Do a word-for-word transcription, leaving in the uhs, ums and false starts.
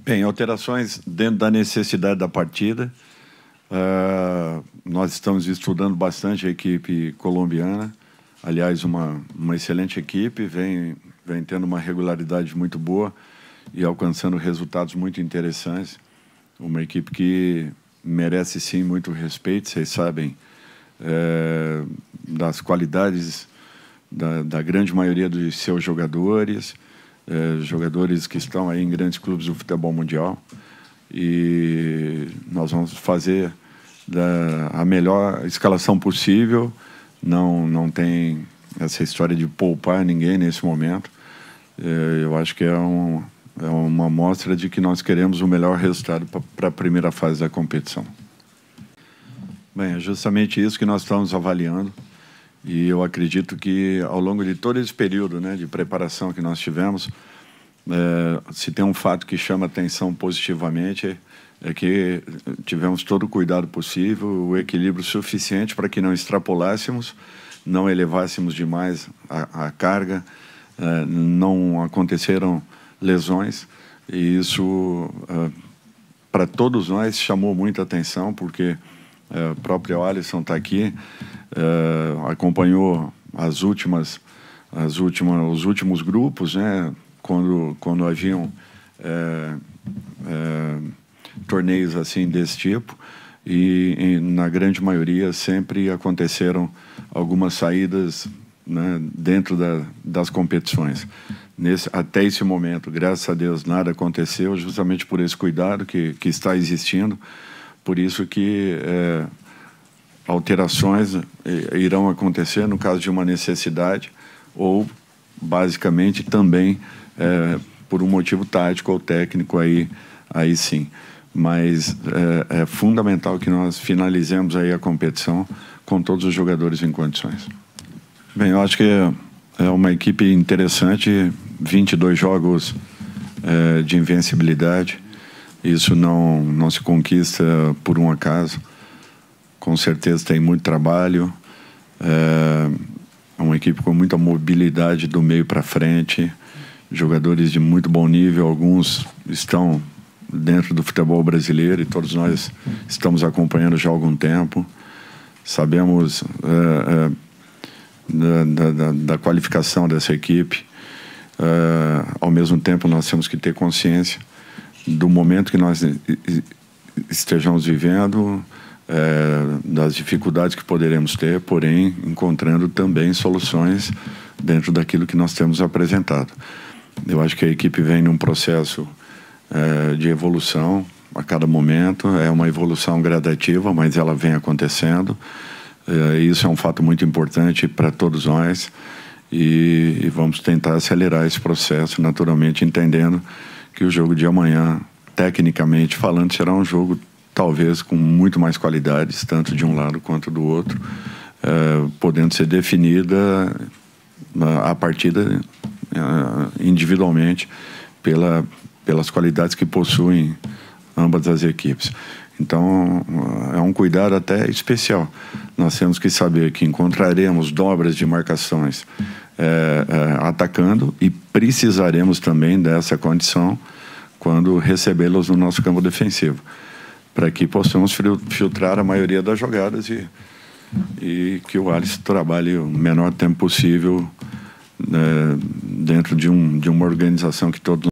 Bem, alterações dentro da necessidade da partida. Uh, nós estamos estudando bastante a equipe colombiana. Aliás, uma, uma excelente equipe, vem, vem tendo uma regularidade muito boa e alcançando resultados muito interessantes. Uma equipe que merece, sim, muito respeito. Vocês sabem é, das qualidades da, da grande maioria dos seus jogadores, é, jogadores que estão aí em grandes clubes do futebol mundial. E nós vamos fazer da, a melhor escalação possível. Não, não tem essa história de poupar ninguém nesse momento. É, eu acho que é, um, é uma amostra de que nós queremos o melhor resultado para a primeira fase da competição. Bem, é justamente isso que nós estamos avaliando. E eu acredito que, ao longo de todo esse período, né, de preparação que nós tivemos, é, se tem um fato que chama atenção positivamente, é que tivemos todo o cuidado possível, o equilíbrio suficiente para que não extrapolássemos, não elevássemos demais a, a carga, é, não aconteceram lesões, e isso, é, para todos nós, chamou muita atenção, porque é, o próprio Alisson está aqui, é, acompanhou as últimas, as últimas, os últimos grupos, né, quando, quando haviam é, é, torneios assim desse tipo, e, e na grande maioria sempre aconteceram algumas saídas, né, dentro da, das competições. Nesse, até esse momento, graças a Deus, nada aconteceu, justamente por esse cuidado que, que está existindo. Por isso que é, alterações irão acontecer no caso de uma necessidade, ou basicamente também é, por um motivo tático ou técnico, aí, aí sim. Mas é, é fundamental que nós finalizemos aí a competição com todos os jogadores em condições. Bem, eu acho que é uma equipe interessante, vinte e dois jogos é, de invencibilidade. Isso não, não se conquista por um acaso. Com certeza tem muito trabalho, é uma equipe com muita mobilidade do meio para frente, jogadores de muito bom nível, alguns estão dentro do futebol brasileiro e todos nós estamos acompanhando já há algum tempo. Sabemos é, é, da, da, da qualificação dessa equipe. É, ao mesmo tempo, nós temos que ter consciência do momento que nós estejamos vivendo, é, das dificuldades que poderemos ter, porém, encontrando também soluções dentro daquilo que nós temos apresentado. Eu acho que a equipe vem num processo é, de evolução a cada momento, é uma evolução gradativa, mas ela vem acontecendo. É, isso é um fato muito importante para todos nós, e, e vamos tentar acelerar esse processo, naturalmente entendendo que o jogo de amanhã, tecnicamente falando, será um jogo talvez com muito mais qualidades, tanto de um lado quanto do outro, é, podendo ser definida a partida é, individualmente pela, pelas qualidades que possuem ambas as equipes. Então, é um cuidado até especial. Nós temos que saber que encontraremos dobras de marcações é, é, atacando, e precisaremos também dessa condição quando recebê-los no nosso campo defensivo, para que possamos filtrar a maioria das jogadas e, e que o Alisson trabalhe o menor tempo possível, né, dentro de, um, de uma organização que todos